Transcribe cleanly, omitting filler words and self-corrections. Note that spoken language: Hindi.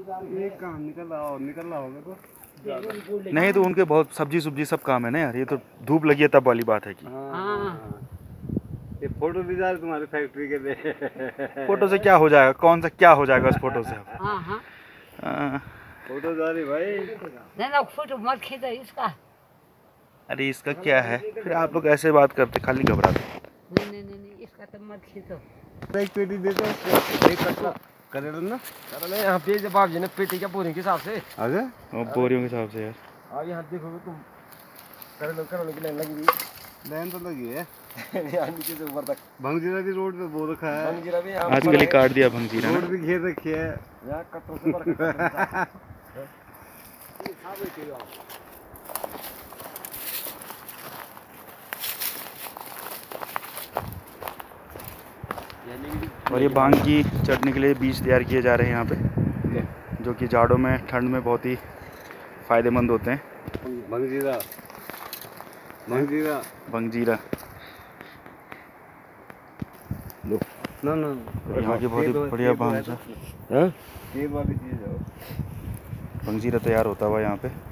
एक काम निकल रहा होगा तो नहीं तो उनके बहुत सब्जी सब काम है ना यार, ये तो धूप लगी है तब वाली बात है कि ये फोटो भी जा रहे तुम्हारी फैक्ट्री के लिए। फोटो से क्या हो जाएगा, कौन सा क्या हो जाएगा उस फोटो से? फोटो जा रही भाई। नहीं फोटो मत खींचो इसका। अरे इसका क्या है, फिर आप लोग ऐसे बात करते खाली घबराते। नहीं इसका तो मत खींचो। एक पेटी दे दो, एक कटला करे ना। अरे यहाँ पे जवाब जी ने पेटी क्या बोरिंग के हिसाब से आगे बोरियों के हिसाब से यार। अब यहाँ देखोगे तुम करने की लाइन लगी हुई। लाइन तो लगी है यहाँ नीचे से ऊपर तक। भंगजीरा भी रोड पे बो रखा है। भंगजीरा भी आजकल ही काट दिया भंगजीरा, रोड भी घेर रखी है यहाँ कटों से भर और ये भांग की चटनी के लिए बीज तैयार किए जा रहे हैं यहाँ पे, जो कि जाड़ों में ठंड में बहुत ही फायदेमंद होते हैं। भंगजीरा भंगजीरा भंगजीरा ना यहाँ की बहुत ही बढ़िया भांग तेल वाली चीज है। भंगजीरा तैयार होता हुआ यहाँ पे।